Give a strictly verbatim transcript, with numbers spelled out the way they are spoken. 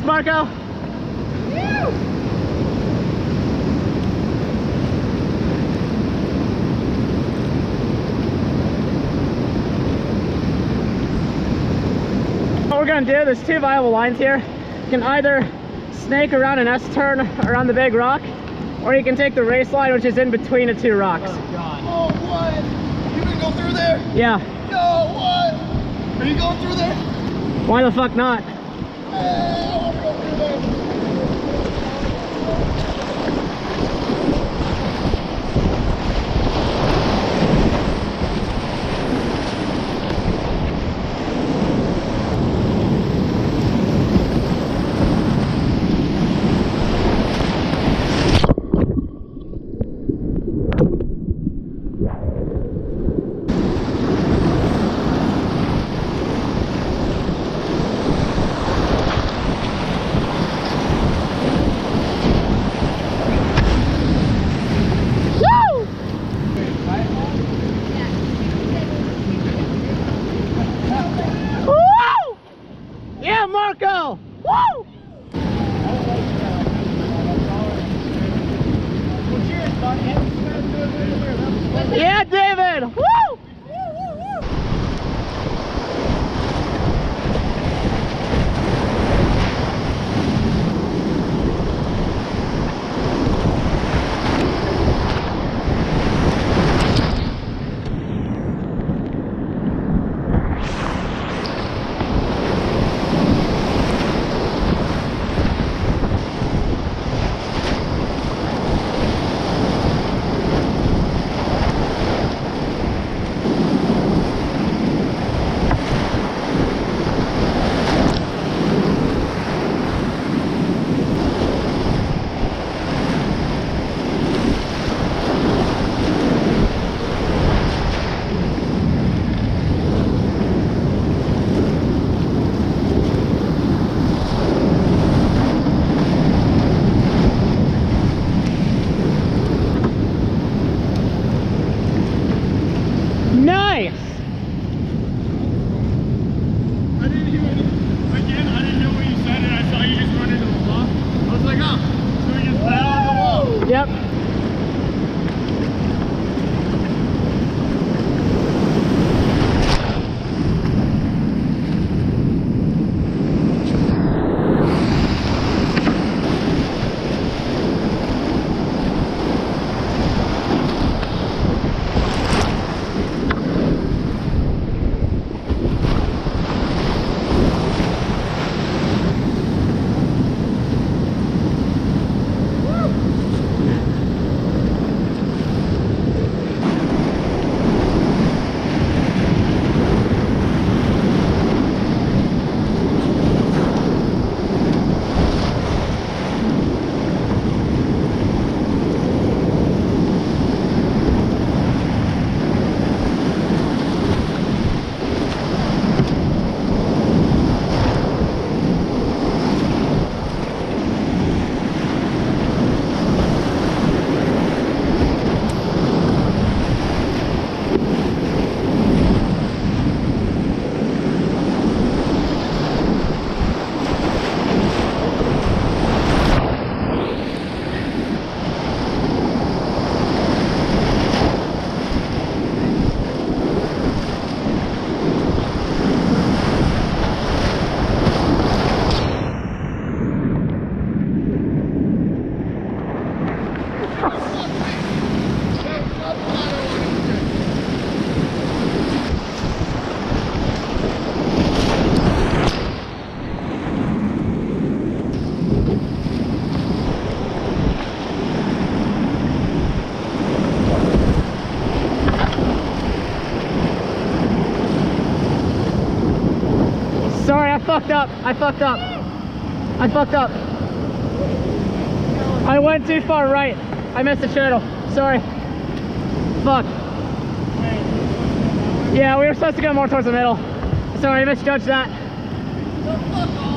Thanks, Marco. What we're gonna do, there's two viable lines here. You can either snake around an S-turn around the big rock, or you can take the race line, which is in between the two rocks. Oh god. Oh what? You gonna go through there? Yeah. No, what? Are you going through there? Why the fuck not? Hey, I wanna go through there. Marco! Woo! Yeah, David! Woo! Yep. I fucked up. I fucked up. I fucked up. I went too far right. I missed the channel. Sorry. Fuck. Yeah, we were supposed to go more towards the middle. Sorry, I misjudged that.